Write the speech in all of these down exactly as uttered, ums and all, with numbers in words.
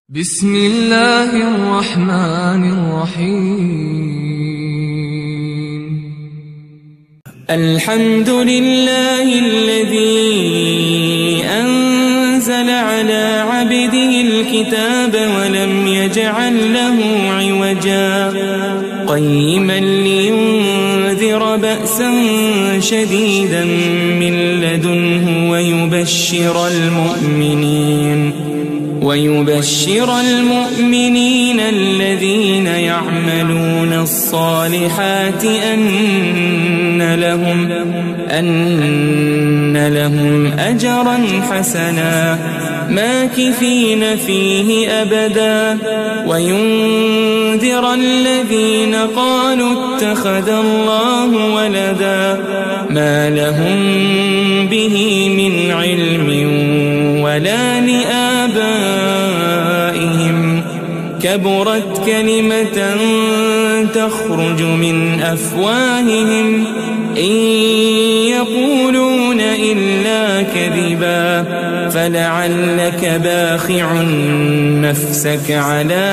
بسم الله الرحمن الرحيم. الحمد لله الذي أنزل على عبده الكتاب ولم يجعل له عوجا قيما لينذر بأسا شديدا من لدنه ويبشر المؤمنين ويبشر المؤمنين الذين يعملون الصالحات أن لهم أن لهم أجرا حسنا ماكثين فيه أبدا وينذر الذين قالوا اتخذ الله ولدا ما لهم به من علم ولا لآبائهم كبرت كلمة تخرج من أفواههم إن يقولون إلا كذبا فلعلك باخع نفسك على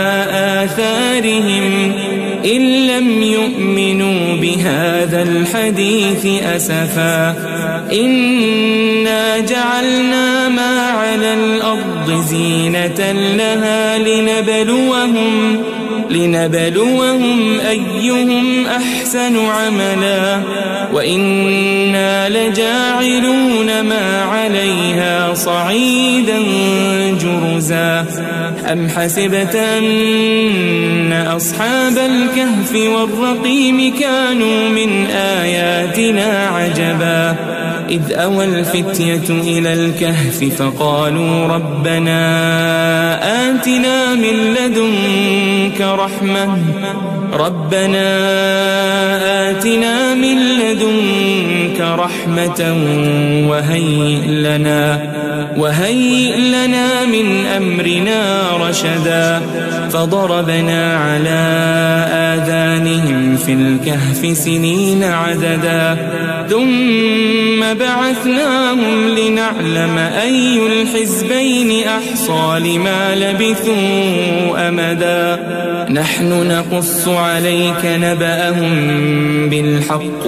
آثارهم إن لم يؤمنوا بهذا الحديث أسفا إنا جعلنا ما على الأرض زينة لها لنبلوهم لنبلوهم أيهم أحسن عملا وإنا لجاعلون ما عليها صعيدا جرزا أم حسبت أن أصحاب الكهف والرقيم كانوا من آياتنا عجبا إذ أوى الفتية إلى الكهف فقالوا ربنا آتنا من لدنك رحمة ربنا آتنا من لدنك رحمة وهيئ لنا وهيئ لنا من أمرنا رشدا فضربنا على آذانهم في الكهف سنين عددا ثم بعثناهم لنعلم أي الحزبين أحصى لما لبثوا أمدا نحن نقص عليك نبأهم بالحق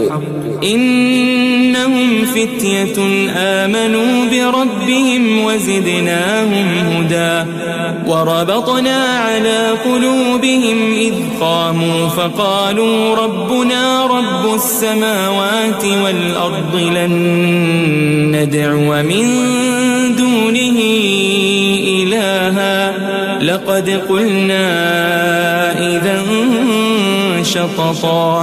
إنهم فتية آمنوا بربهم وزدناهم هدى وربطنا على قلوبهم إذ قاموا فقالوا ربنا رب السماوات والأرض لن ندعو من دونه إلها لقد قلنا إذا شططا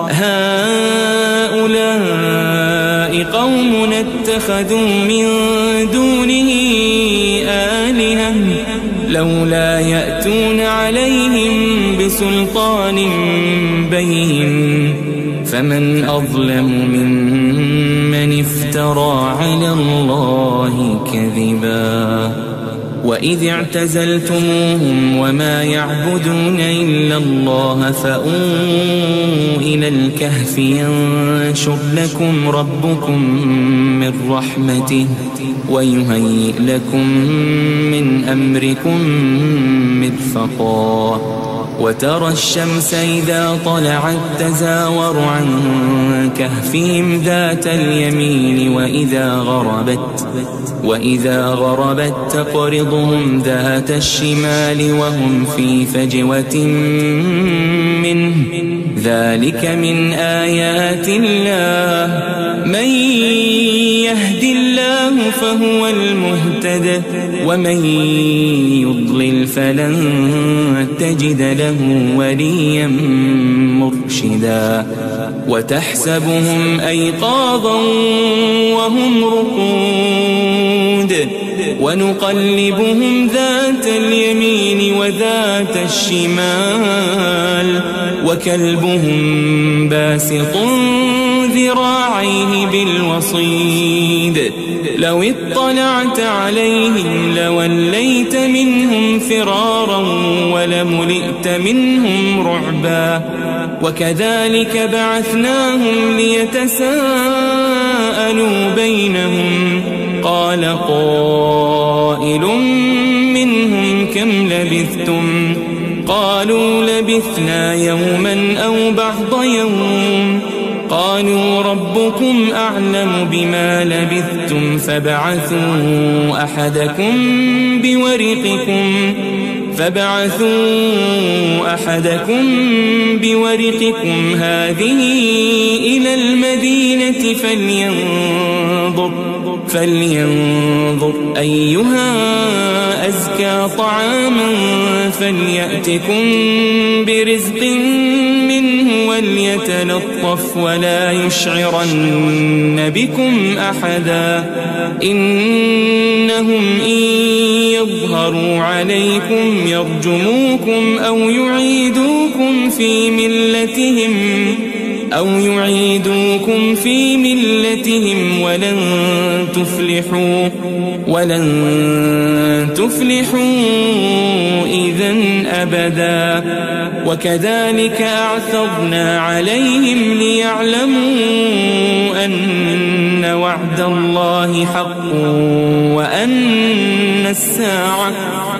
هؤلاء قومنا اتخذوا من دونه آلهة لولا يأتون عليهم بسلطان بين فمن أظلم ممن افترى على الله كذبا وإذ اعتزلتموهم وما يعبدون إلا الله فأووا إلى الكهف ينشر لكم ربكم من رحمته ويهيئ لكم من أمركم مرفقا وترى الشمس إذا طلعت تزاور عن كهفهم ذات اليمين وإذا غربت وإذا غربت تقرضهم ذات الشمال وهم في فجوة منه ذلك من آيات الله من يهد الله فهو المهتد ومن يضلل فلن تجد له وليا مرشدا وتحسبهم أيقاظا وهم رقود ونقلبهم ذات اليمين وذات الشمال وكلبهم باسط ذراعيه بالوصيد لو اطلعت عليهم لوليت منهم فرارا ولملئت منهم رعبا وكذلك بعثناهم ليتساءلوا بينهم قال قائل منهم كم لبثتم قالوا لبثنا يوما أو بعض يوم قالوا ربكم أعلم بما لبثتم فابعثوا أحدكم بورقكم فابعثوا أحدكم بورقكم هذه إلى المدينة فلينظر فلينظر أيها أزكى طعاما فليأتكم برزق منه وليتلطف ولا يشعرن بكم أحدا إنهم إن يظهروا عليكم يرجموكم أو يعيدوكم في ملتهم أو يعيدوكم في ملتهم ولن تفلحوا ولن تفلحوا إذن أبدا وكذلك أعثرنا عليهم ليعلموا أن وعد الله حق وأن الساعة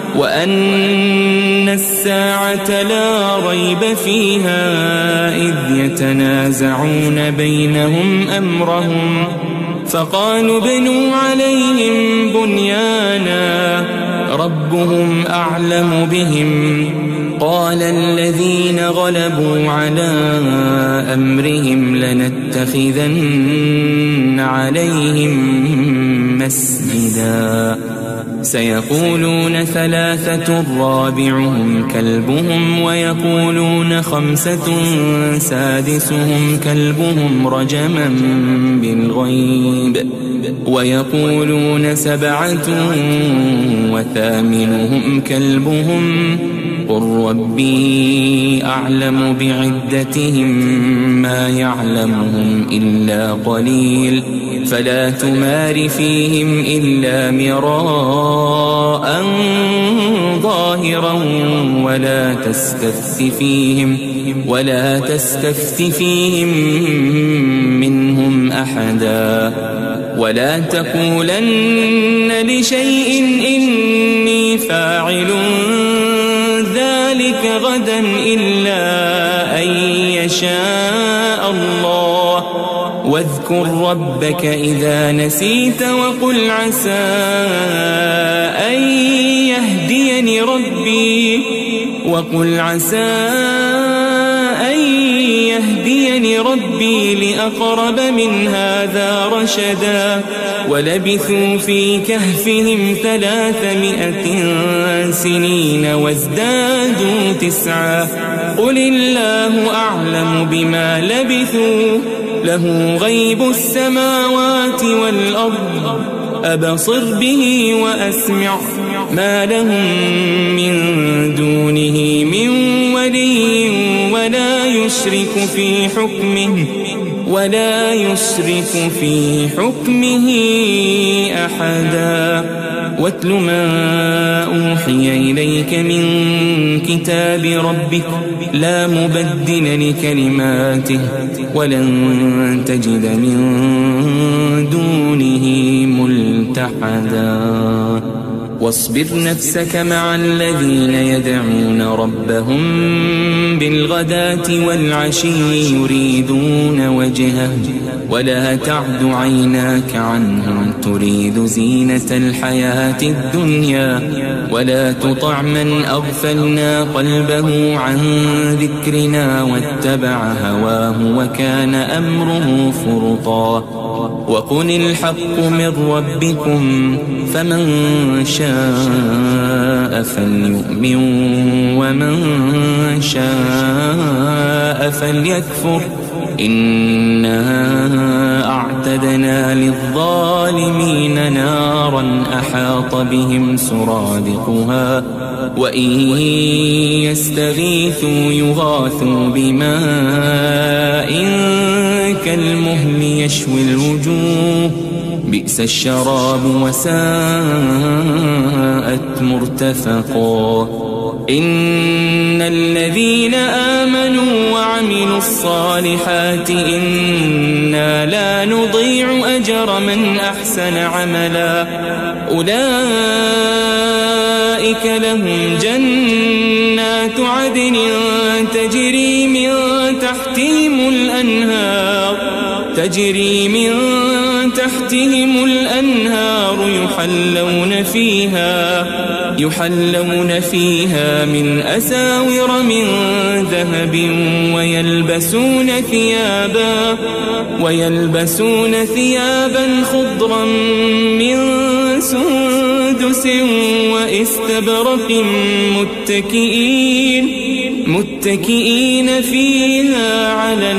وأن الساعة لا ريب فيها إذ يتنازعون بينهم أمرهم فقالوا ابنوا عليهم بنيانا ربهم أعلم بهم قال الذين غلبوا على أمرهم لنتخذن عليهم مسجدا سيقولون ثلاثة رابعهم كلبهم ويقولون خمسة سادسهم كلبهم رجما بالغيب ويقولون سبعة وثامنهم كلبهم قل ربي أعلم بعدتهم ما يعلمهم إلا قليل فلا تمار فيهم إلا مراء ظاهرا ولا تستفت فيهم ولا تستفت فيهم منهم أحدا ولا تقولن لشيء إني فاعل ذلك غدا إلا أن يشاء الله واذكر ربك إذا نسيت وقل عسى أن يهديني ربي وقل عسى أن يهديني ربي لأقرب من هذا رشدا ولبثوا في كهفهم ثلاثمائة سنين وازدادوا تسعا قل الله أعلم بما لبثوا له غيب السماوات والأرض أبصر به وأسمع ما لهم من دونه من ولي ولا يشرك في حكمه ولا يشرك في حكمه أحدا واتل ما أوحي إليك من كتاب ربك لا مبدل لكلماته ولن تجد من دونه ملتحدا واصبر نفسك مع الذين يدعون ربهم بالغداة والعشي يريدون وجهه ولا تعد عيناك عنهم تريد زينة الحياة الدنيا ولا تطع من أغفلنا قلبه عن ذكرنا واتبع هواه وكان أمره فرطا وقل الحق من ربكم فمن شاء فليؤمن ومن شاء فليكفر إنا أعتدنا للظالمين نارا أحاط بهم سرادقها وإن يستغيثوا يغاثوا بماء كالمهل يشوي الوجوه بئس الشراب وساءت مرتفقا إن الذين آمنوا وعملوا الصالحات إنا لا نضيع أجر من أحسن عملا أولئك أولئك لهم جنات عدن تجري من تحتهم الأنهار تجري من تحتهم الأنهار يحلون فيها يحلون فيها من أساور من ذهب ويلبسون ثيابا ويلبسون ثيابا خضرا من سندس وإستبرق متكئين متكئين فيها على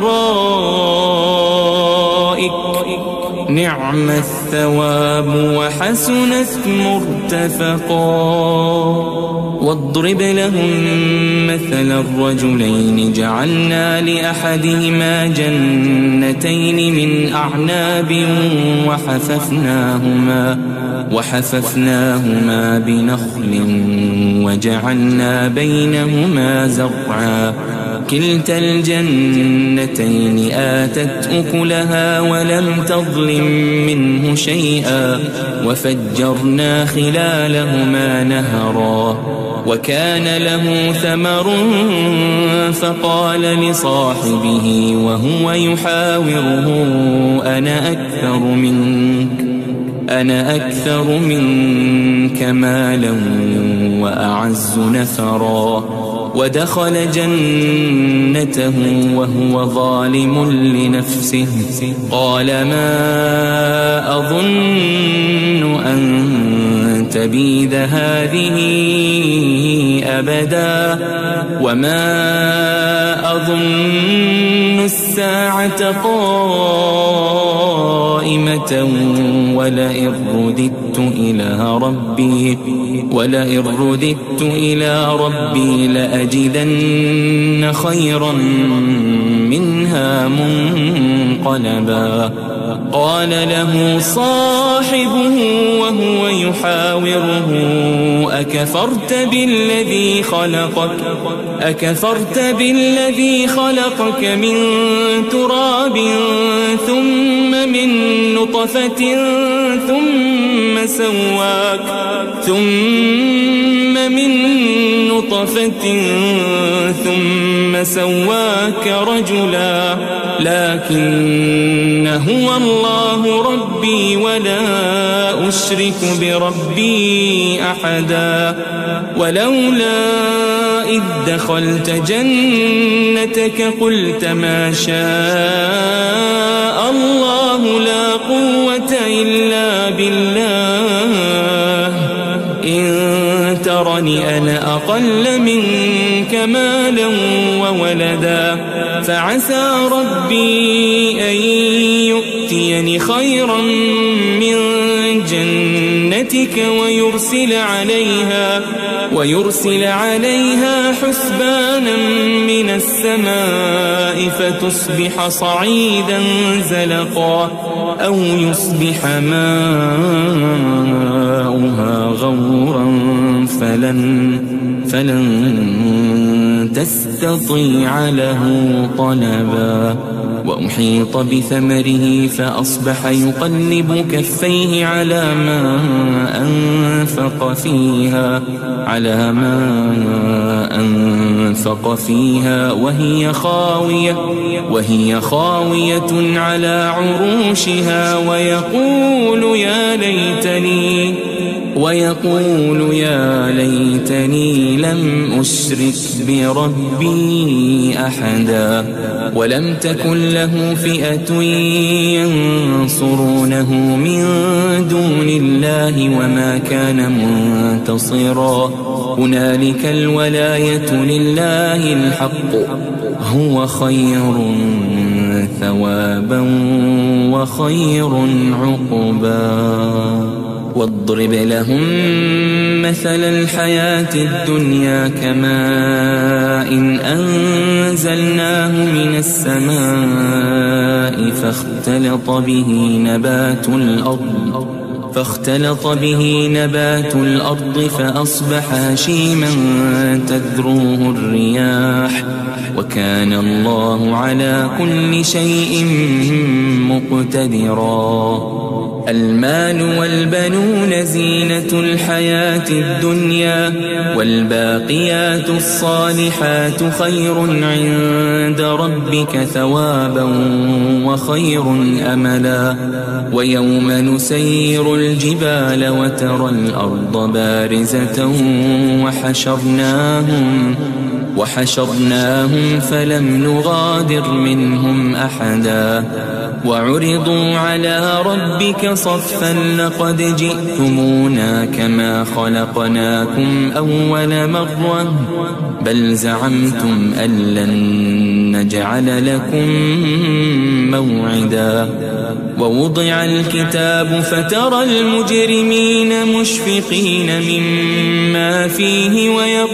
الأرائك نعم الثواب وحسنت مرتفقا. واضرب لهم مثل الرجلين جعلنا لأحدهما جنتين من أعناب وحففناهما وحففناهما بنخل وجعلنا بينهما زرعا كلتا الجنتين آتت أكلها ولم تظلم منه شيئا وفجرنا خلالهما نهرا وكان له ثمر فقال لصاحبه وهو يحاوره أنا أكثر منك أنا أكثر منك مالا وأعز نفرا ودخل جنته وهو ظالم لنفسه قال ما أظن أن تبيد هذه أبدا وما أظن الساعة قائمة ولئن رددت إلى ربي ولئن رددت إلى ربي لأجدن خيرا منها منقلبا. قال له صاحبه وهو يحاوره أكفرت بالذي خلقك أكفرت بالذي خلقك من تراب ثم من نطفة ثم سواك ثم من نطفة ثم سواك رجلا لكن هو الله ربي ولا أشرك بربي أحدا. ولولا إذ دخلت جنتك قلت ما شاء الله لا قوة إلا بالله إن ترني أنا أقل منك مالا وولدا فعسى ربي أن يؤتيني خيرا من جنتك ويرسل عليها ويرسل عليها حسبانا من السماء فتصبح صعيدا زلقا أو يصبح ماؤها غورا فلن فلن تستطيع له طلبا. وأحيط بثمره فأصبح يقلب كفيه على ما أنفق فيها على ما أنفق فيها وهي خاوية وهي خاوية على عروشها ويقول يا ليتني ويقول يا ليتني لم أشرك بربي أحدا ولم تكن له فئة ينصرونه من دون الله وما كان منتصرا. هنالك الولاية لله الحق هو خير ثوابا وخير عقبا. واضرب لهم مثل الحياة الدنيا كماء إن أنزلناه من السماء فاختلط به نبات الأرض فاختلط به نبات الأرض فأصبح هشيما تذروه الرياح وكان الله على كل شيء مقتدرا. المال والبنون زينة الحياة الدنيا والباقيات الصالحات خير عند ربك ثوابا وخير أملا ويوم نسير الجبال وترى الأرض بارزة وحشرناهم وحشرناهم فلم نغادر منهم أحدا وعرضوا على ربك صفا لقد جئتمونا كما خلقناكم أول مرة بل زعمتم أن لن نجعل لكم موعدا ووضع الكتاب فترى المجرمين مشفقين مما فيه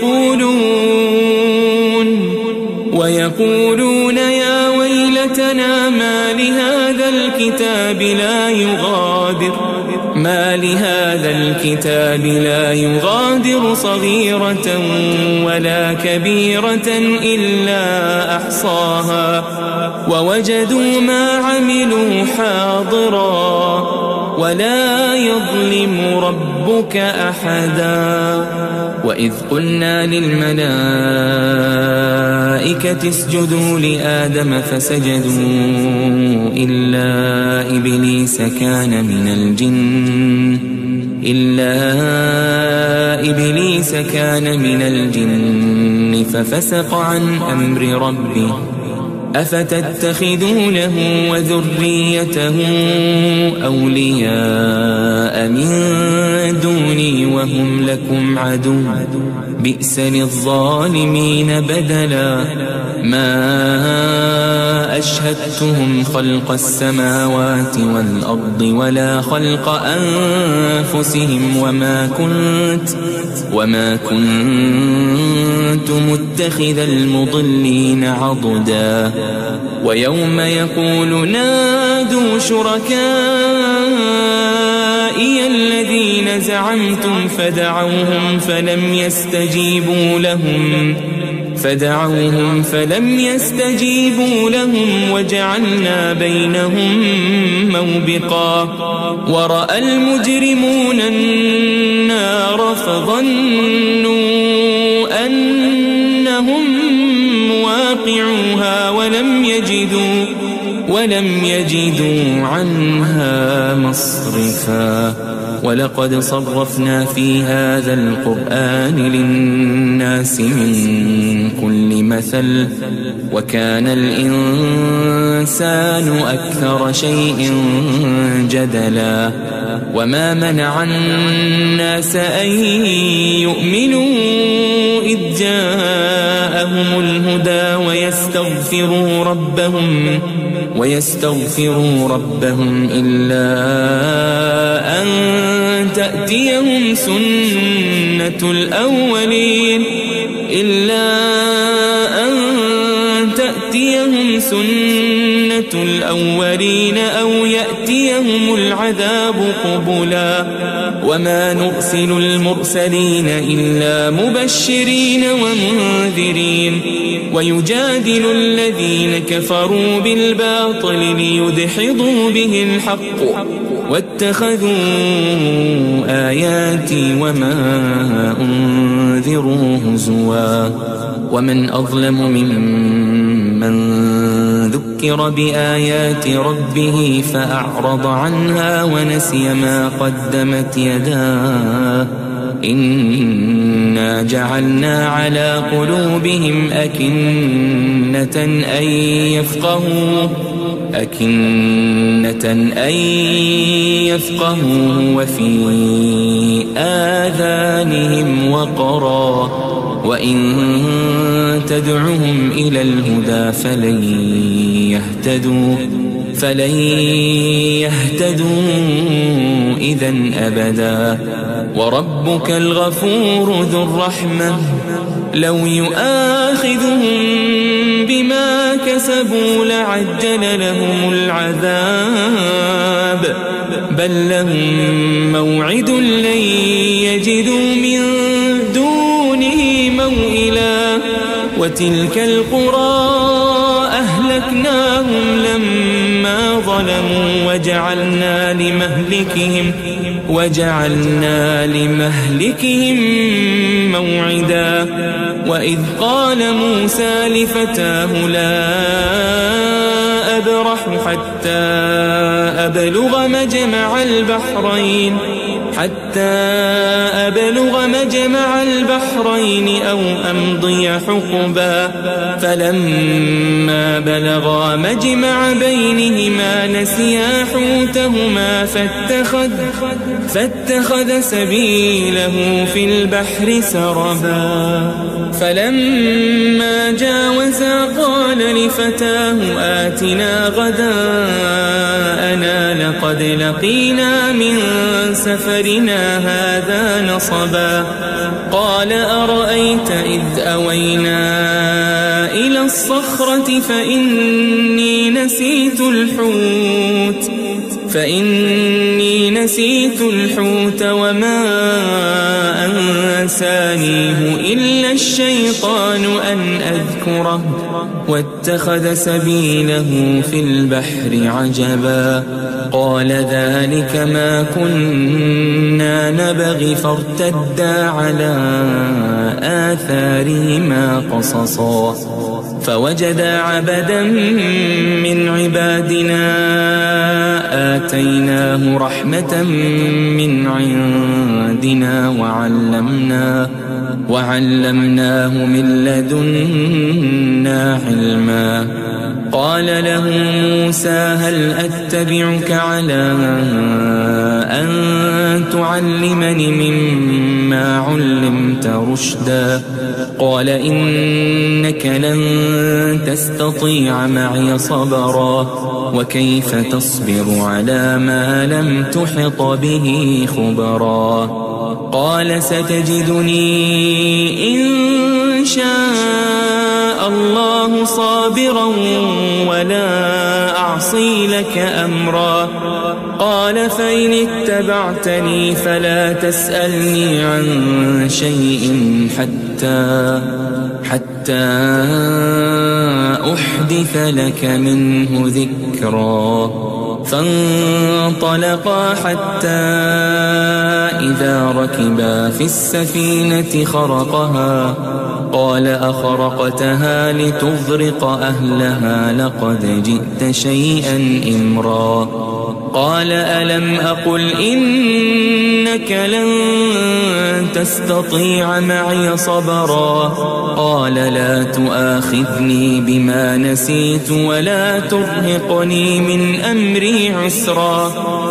ويقولون ويقولون يا ويلتنا ما لهذا الكتاب لا يغادر ما لهذا الكتاب لا يغادر صغيرة ولا كبيرة إلا أحصاها ووجدوا ما عملوا حاضرا ولا يظلم ربك أحدا وإذ قلنا للملائكة اسجدوا لآدم فسجدوا إلا إبليس كان من الجن إلا إبليس كان من الجن ففسق عن أمر ربه أفتتخذونه وذريته أولياء من دوني وهم لكم عدو بئس للظالمين بدلا ما أشهدتهم خلق السماوات والأرض ولا خلق أنفسهم وما كنت وما كنت متخذ المضلين عضدا ويوم يقول نادوا شركائي الذين زعمتم فدعوهم فلم يستجيبوا لهم فدعوهم فلم يستجيبوا لهم وجعلنا بينهم موبقا ورأى المجرمون النار فظنوا أنهم مواقعوها ولم يجدوا ولم يجدوا عنها مصرفا ولقد صرفنا في هذا القرآن للناس من كل مثل وكان الإنسان أكثر شيء جدلا وما منع الناس أن يؤمنوا إذ جاءهم الهدى ويستغفروا ربهم ويستغفروا ربهم إلا أن تأتيهم سنة الأولين إلا أن تأتيهم سنة الأولين أو يأتيهم العذاب قبلا وما نرسل المرسلين إلا مبشرين ومنذرين ويجادل الذين كفروا بالباطل ليدحضوا به الحق واتخذوا آياتي وما أنذروا هزوا ومن أظلم ممن ذكر بآيات ربه فأعرض عنها ونسي ما قدمت يداه إنا جعلنا على قلوبهم أكنة أن يفقهوا أكنة أن يفقهوا وفي آذانهم وقرا وإن تدعهم إلى الهدى فلن يهتدوا فلن يهتدوا إذا أبدا وربك الغفور ذو الرحمة لو يؤاخذهم بما كسبوا لعجل لهم العذاب بل لهم موعد لن يجدوا من دونه موئلا وتلك القرى أهلكناهم لما ظلموا وجعلنا لمهلكهم وجعلنا لمهلكهم موعدا وإذ قال موسى لفتاه لا أبرح حتى أبلغ مجمع البحرين حتى أبلغ مجمع البحرين أو أمضي حقبا فلما بلغا مجمع بينهما نسيا حوتهما فاتخذ, فاتخذ سبيله في البحر سربا فلما جاوزا قال لفتاه آتنا غداءنا لقد لقينا من سفرنا هذا نصبا قال أرأيت إذ أوينا إلى الصخرة فإني نسيت الحوت فإني نسيت الحوت وما أنسانيه إلا الشيطان أن أذكره واتخذ سبيله في البحر عجبا قال ذلك ما كنا نبغي فارتدا على آثارهما قصصا فوجدا عبدا من عبادنا آتيناه رحمة من عندنا وعلمناه وعلمناه من لدنا علما قال له موسى هل أتبعك على أن تعلمني مما علمت رشدا قال إنك لن تستطيع معي صبرا وكيف تصبر على ما لم تحط به خبرا قال ستجدني إن شاء الله صابرا ولا أعصي لك أمرا قال فإن اتبعتني فلا تسألني عن شيء حتى حتى أحدث لك منه ذكرا فانطلقا حتى إذا ركبا في السفينة خرقها قال أخرقتها لتغرق أهلها لقد جئت شيئا إمرا قال ألم أقل إنك لن تستطيع معي صبرا قال لا تؤاخذني بما نسيت ولا ترهقني من أمري عسرا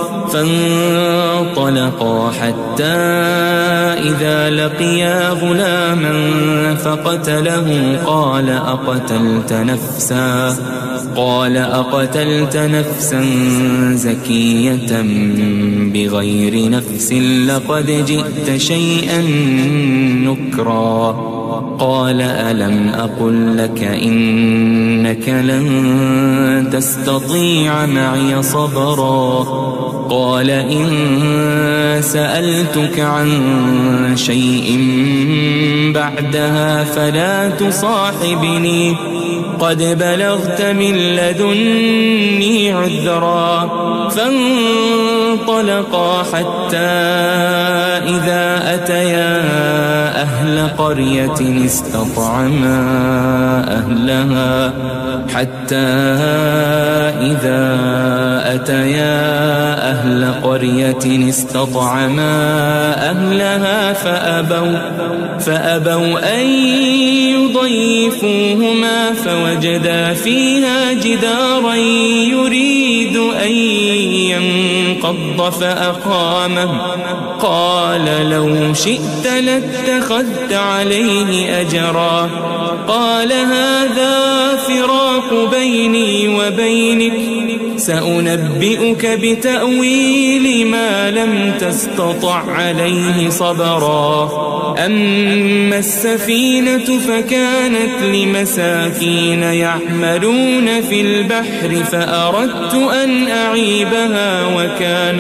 فانطلقا حتى إذا لقيا غلاما فقتله قال أقتلت نفسا قال أقتلت نفسا زكية بغير نفس لقد جئت شيئا نكرا قال ألم أقل لك إنك لن تستطيع معي صبرا قال إن سألتك عن شيء بعدها فلا تصاحبني قد بلغت من لدني عذرا فانطلقا حتى إذا أتيا أهل قرية استطعما أهلها حتى إذا أتيا أهل قرية استطعما أهلها فأبوا فأبوا أن يضيفوهما فوجدا فيها جدارا يريد أن ينقض فأقامه قال لو شئت لاتخذت عليه أجرا قال هذا فراق بيني وبينك سأنبئك بتأويل ما لم تستطع عليه صبرا أما السفينة فكانت لمساكين يعملون في البحر فأردت أن أعيبها وكان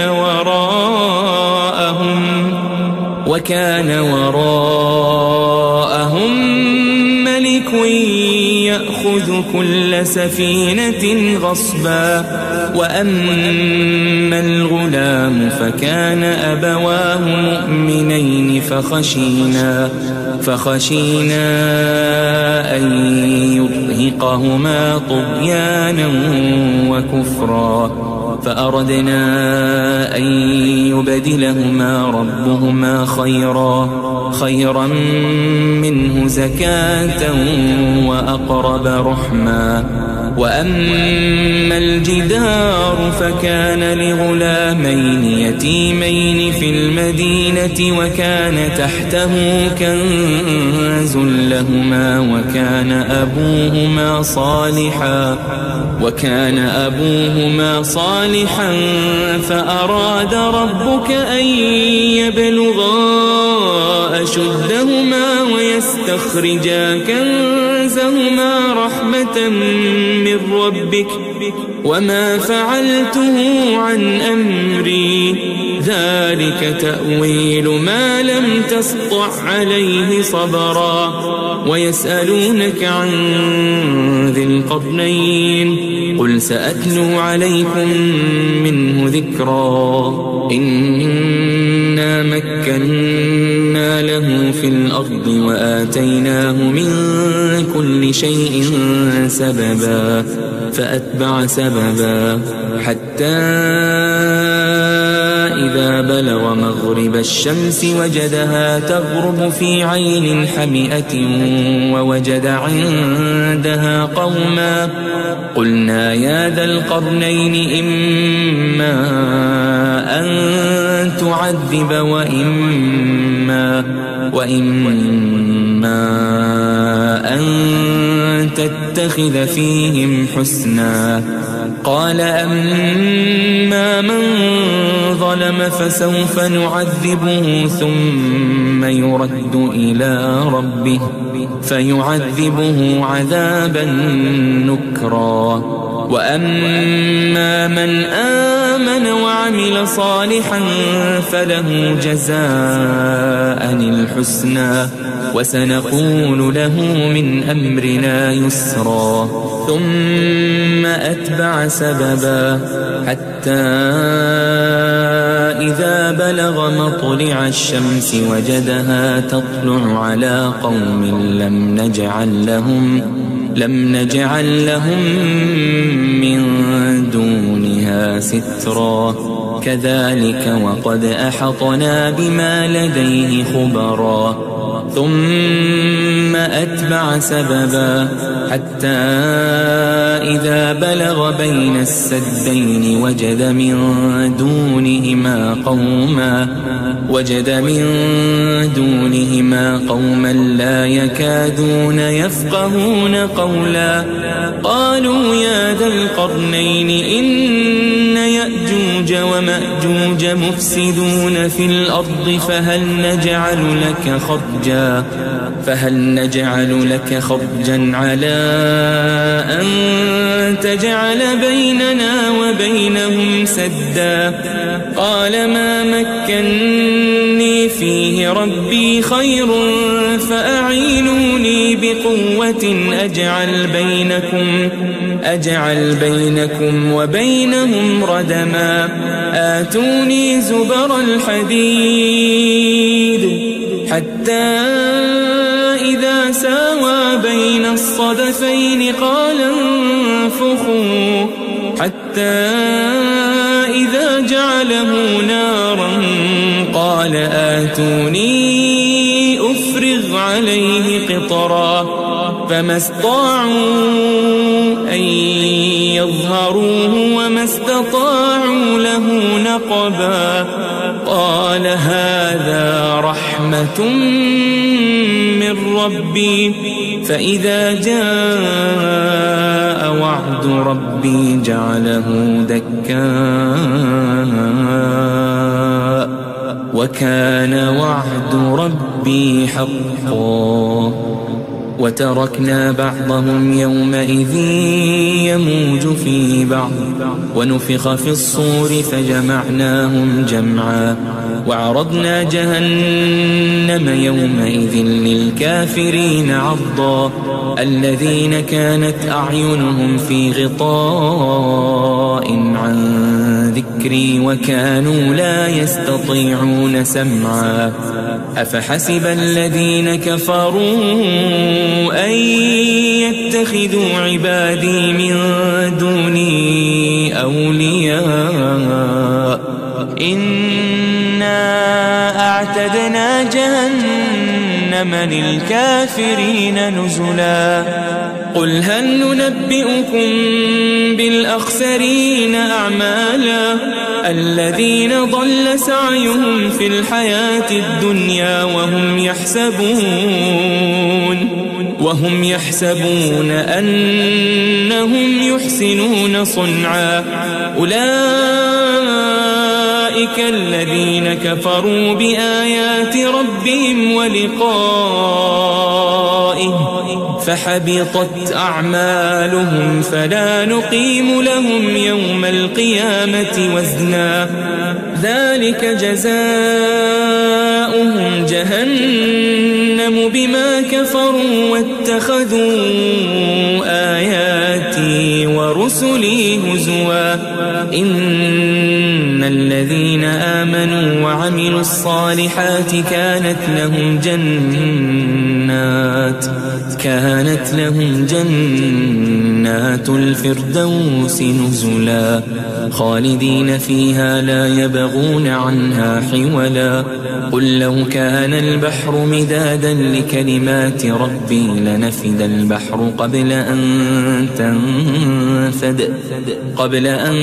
وراءهم وكان وراءهم ملك يأخذ كل سفينة غصبا. وأما الغلام فكان أبواه مؤمنين فخشينا فخشينا أن يرهقهما طغيانا وكفرا فأردنا أن يبدلهما ربهما خيرا خيرا منه زكاة وأقرب رحما. وأما الجدار فكان لغلامين يتيمين في المدينة وكان تحته كنز لهما وكان أبوهما صالحا وكان أبوهما صالحا فأراد ربك أن يبلغا أشدهما ويستخرجا كنزهما رحمة من ربك وما فعلته عن أمري ذلك تأويل ما لم تسطع عليه صبرا. ويسألونك عن ذي القرنين قل سأتلو عليكم منه ذكرا. إنا مكنا له في الأرض وآتيناه من كل شيء سببا فأتبع سببا حتى إذا بلغ مغرب الشمس وجدها تغرب في عين حمئة ووجد عندها قوما قلنا يا ذا القرنين إما أن تعذب وإما وإما أن تتخذ فيهم حسنا. قال أما من ظلم فسوف نعذبه ثم يرد إلى ربه فيعذبه عذابا نكرا. وأما من آمن وعمل صالحا فله جزاء الحسنى وسنقول له من أمرنا يسرا. ثم أتبع سببا حتى إذا بلغ مطلع الشمس وجدها تطلع على قوم لم نجعل لهم لم نجعل لهم من دونها سترا. كذلك وقد أحطنا بما لديه خبرا. ثم أتبع سببا حتى إذا بلغ بين السدين وجد من دونهما قوما وجد من دونهما قوما لا يكادون يفقهون قولا. قالوا يا ذا القرنين إن يأجوج ومأجوج مفسدون في الأرض فهل نجعل لك خرجا فهل نجعل لك خرجا على أن تجعل بيننا وبينهم سدا. قال ما مكني فيه ربي خير فأعينوني بقوة أجعل بينكم أجعل بينكم وبينهم ردما. آتوني زبر الحديد حتى إذا ساوى بين الصدفين قال انفخوا حتى إذا جعله نارا قال آتوني أفرغ عليه قطرا. فما استطاعوا أن يظهروه وما استطاعوا له نقبا. قال هذا رحمة من ربي فإذا جاء وعد ربي جعله دكاء وكان وعد ربي حقا. وتركنا بعضهم يومئذ يموج في بعض ونفخ في الصور فجمعناهم جمعا وعرضنا جهنم يومئذ للكافرين عرضا الذين كانت أعينهم في غطاء عن ذكري وكانوا لا يستطيعون سمعا أفحسب الذين كفروا أن يتخذوا عبادي من دوني أولياء إنا أعتدنا جهنم للكافرين نزلا قل هل ننبئكم بالأخسرين أعمالا الذين ضل سعيهم في الحياة الدنيا وهم يحسبون وهم يحسبون أنهم يحسنون صنعا أولئك الذين كفروا بآيات ربهم ولقائه فحبطت أعمالهم فلا نقيم لهم يوم القيامة وزنا ذلك جزاؤهم جهنم بما كفروا واتخذوا آياتي ورسلي هزوا إن الذين آمنوا وعملوا الصالحات كانت لهم جنات كانت لهم جنات الفردوس نزلا خالدين فيها لا يبغون عنها حولا قل لو كان البحر مدادا لكلمات ربي لنفد البحر قبل أن تنفد قبل أن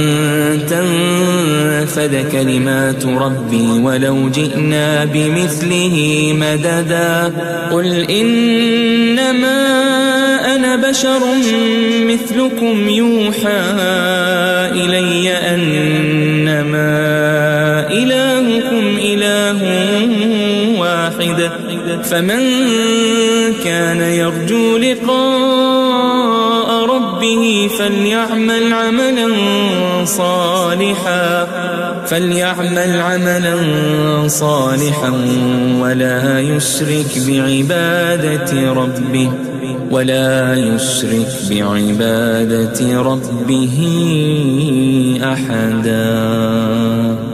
تنفد كلمات ربي ولو جئنا بمثله مددا قل إنما أنا بشر مثلكم يوحى إلي أنما إلهكم إله واحد فمن كان يرجو لقاء ربه فليعمل عملا صالحا فليعمل عملا صالحا ولا يشرك بعبادة ربه ولا يشرك بعبادة ربه أحدا.